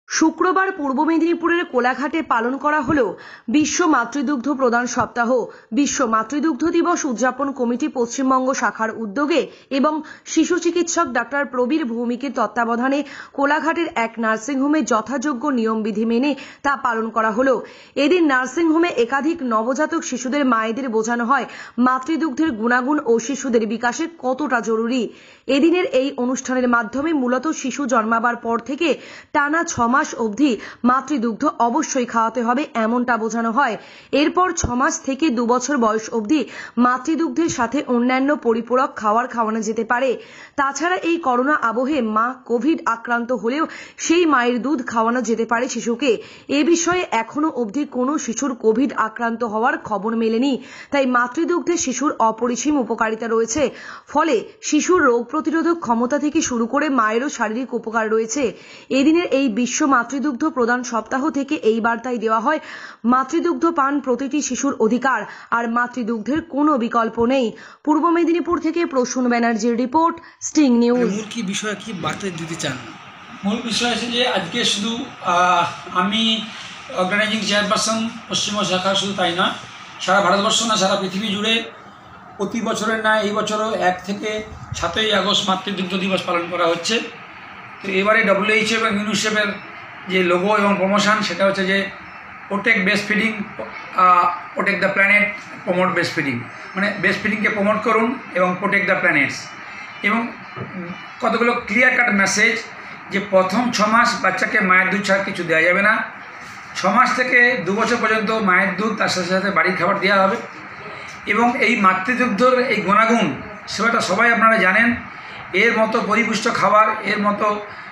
শুক্রবার পূর্ব মেদিনীপুরের কোলাঘাটে পালন করা হলো বিশ্ব মাতৃদুগ্ধ প্রদান সপ্তাহ। বিশ্ব মাতৃদুগ্ধ দিবস উদযাপন কমিটি পশ্চিমবঙ্গ শাখার উদ্যোগে এবং শিশু চিকিৎসক ডাক্তার প্রবীর ভৌমিকের তত্ত্বাবধানে কোলাঘাটের এক নার্সিংহোমে যথাযোগ্য নিয়মবিধি মেনে তা পালন করা হলো। এদিন নার্সিংহোমে একাধিক নবজাতক শিশুদের মায়েদের বোঝানো হয় মাতৃদুগ্ধের গুণাগুণ ও শিশুদের বিকাশে কতটা জরুরি। এদিনের এই অনুষ্ঠানের মাধ্যমে মূলত শিশু জন্মাবার পর থেকে টানা 6 মাস অবধি মাতৃদুগ্ধ অবশ্যই খাওয়াতে হবে এমনটা বোঝানো হয়। এরপর 6 মাস থেকে 2 বছর বয়স অবধি মাতৃদুগ্ধের সাথে অন্যান্য পরিপূরক খাওয়ানো যেতে পারে। তাছাড়া এই করোনা আবহে মা কোভিড আক্রান্ত হলেও সেই মায়ের দুধ খাওয়ানো যেতে পারে শিশুকে। এ বিষয়ে এখনো অবধি কোনো শিশুর কোভিড আক্রান্ত হওয়ার খবর মেলেনি। তাই মাতৃদুগ্ধে শিশুর অপরিসীম উপকারিতা রয়েছে। ফলে শিশুর রোগ প্রতিরোধক ক্ষমতা থেকে শুরু করে মায়েরও শারীরিক উপকার রয়েছে। এদিনের এই বিশ্ব মাতৃদুগ্ধ প্রদান সপ্তাহ থেকে এই বার্তাই দেওয়া হয় মাতৃদুগ্ধ পান প্রতিটি শিশুর অধিকার, আর মাতৃদুগ্ধের কোনো বিকল্প নেই। পূর্ব মেদিনীপুর থেকে প্রসূন ব্যানার্জির রিপোর্ট, স্টিং নিউজ। মূল কি বিষয় কি বার্তা দিতে চান? মূল বিষয় আছে যে আজকে শুধু আমি অর্গানাইজিং চেয়ারপারসন পশ্চিমবঙ্গ শাখা, শুধু তাই নয়, সারা ভারতবর্ষ না সারা পৃথিবী জুড়ে প্রতি বছরের না এই বছরও 1 থেকে 7ই আগস্ট মাতৃদুগ্ধ দিবস পালন করা হচ্ছে। তো এবারে WHO এবং ইউনিসেফের যে লোগো এবং প্রমোশন সেটা হচ্ছে যে protect breastfeeding, protect the planet, promote breastfeeding, মানে ব্রেস্ট ফিডিংকে প্রমোট করুন এবং প্রোটেক্ট দ্য প্ল্যানেটস। এবং কতগুলো ক্লিয়ার কাট মেসেজ যে প্রথম 6 মাস বাচ্চাকে মায়ের দুধ ছাড়া কিছু দেওয়া যাবে না। 6 মাস থেকে 2 বছর পর্যন্ত মায়ের দুধ, তার সাথে সাথে বাড়ির খাবার দেওয়া হবে। এবং এই মাতৃদুগ্ধর এই গুণাগুণ সেটা সবাই আপনারা জানেন। এর মতো পরিপুষ্ট খাবার, এর মতো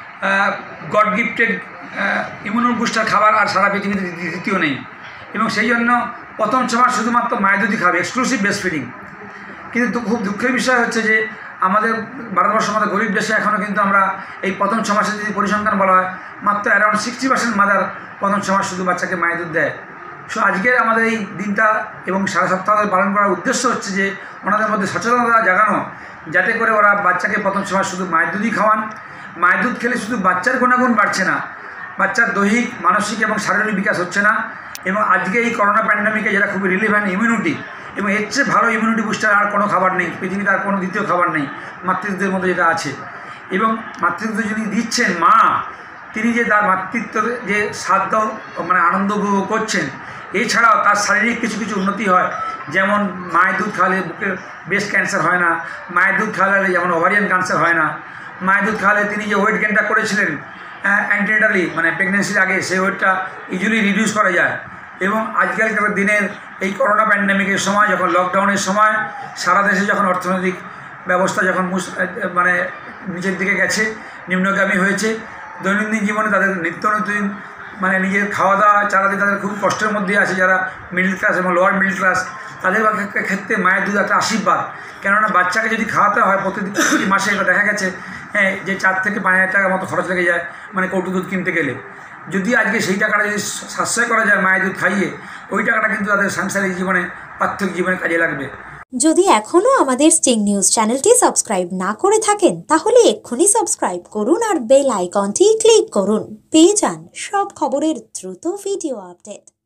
গড গিফটেড ইমিউনো বুস্টার খাবার আর সারা পৃথিবীতে দ্বিতীয় নেই। এবং সেই জন্য প্রথম 6 মাস শুধুমাত্র মায়ের দুধই খাবে, এক্সক্লুসিভ ব্রেস্ট ফিডিং। কিন্তু খুব দুঃখের বিষয় হচ্ছে যে আমাদের ভারতবর্ষের মতো গরিব দেশে এখনও কিন্তু আমরা এই প্রথম 6 মাসে যদি পরিসংখ্যান বলা হয়, মাত্র অ্যারাউন্ড 60% মাদার প্রথম 6 মাস শুধু বাচ্চাকে মায়ের দুধ দেয়। সো আজকের আমাদের এই দিনটা এবং সারা সপ্তাহ পালন করার উদ্দেশ্য হচ্ছে যে ওনাদের মধ্যে সচেতনতা জাগানো, যাতে করে ওরা বাচ্চাকে প্রথম 6 মাস শুধু মায়ের দুধই খাওয়ান। মায়ের দুধ খেলে শুধু বাচ্চার গুণাগুণ বাড়ছে না, বাচ্চার দৈহিক, মানসিক এবং শারীরিক বিকাশ হচ্ছে না। এবং আজকে এই করোনা প্যান্ডামিকে যেটা খুবই রিলিভেন্ট ইমিউনিটি, এবং এর চেয়ে ভালো ইমিউনিটি বুস্টার আর কোনো খাবার নেই পৃথিবীতে, আর কোনো দ্বিতীয় খাবার নেই মাতৃদুগ্ধের মধ্যে যেটা আছে। এবং মাতৃদুগ্ধ যিনি দিচ্ছেন মা, তিনি যে তার মাতৃত্বের যে স্বাদ মানে আনন্দ উপভোগ করছেন, এছাড়াও তার শারীরিক কিছু কিছু উন্নতি হয়। যেমন মায়ের দুধ খাওয়ালে বুকের ব্রেস্ট ক্যান্সার হয় না, মায়ের দুধ খাওয়ালে যেমন ওভারিয়ান ক্যান্সার হয় না, মায়ের দুধ খাওয়ালে তিনি যে ওয়েট গেনটা করেছিলেন অ্যান্টিনেটালি মানে প্রেগনেন্সির আগে, সেই ওয়েটটা ইজিলি রিডিউস করা যায়। এবং আজকালকার দিনের এই করোনা প্যান্ডামিকের সময়, যখন লকডাউনের সময় সারা দেশে যখন অর্থনৈতিক ব্যবস্থা যখন মানে নিচের দিকে গেছে, নিম্নগামী হয়েছে, দৈনন্দিন জীবনে তাদের নিত্য নতুন মানে নিজের খাওয়া দাওয়া চালাতে তাদের খুব কষ্টের মধ্যে আছে। যারা মিডল ক্লাস এবং লোয়ার মিডল ক্লাস, তাদের ক্ষেত্রে মায়ের দুধ একটা আশীর্বাদ। কেননা বাচ্চাকে যদি খাওয়াতে হয় প্রতি মাসে, এটা দেখা গেছে যে 4 থেকে 5,000 টাকার মতো খরচ লেগে যায় মানে কৌটো দুধ কিনতে গেলে। যদি আজকে সেই টাকাটা যদি সাশ্রয় করা যায় মায়ের দুধ খাইয়ে, ওই টাকাটা কিন্তু তাদের সাংসারিক জীবনে, পার্থিক জীবনে কাজে লাগবে। যদি এখনো আমাদের স্টিং নিউজ চ্যানেলটি সাবস্ক্রাইব না করে থাকেন, তাহলে এক্ষুনি সাবস্ক্রাইব করুন আর বেল আইকনটি ক্লিক করুন। পেয়ে যান সব খবরের দ্রুত ভিডিও আপডেট।